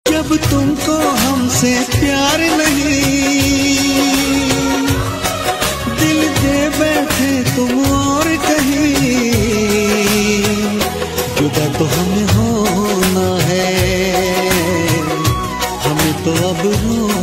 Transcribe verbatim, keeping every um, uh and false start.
जब तुमको हमसे प्यार नहीं, दिल दे बैठे तुम और कहीं, जुदा तो हमें होना है, हमें तो अब रो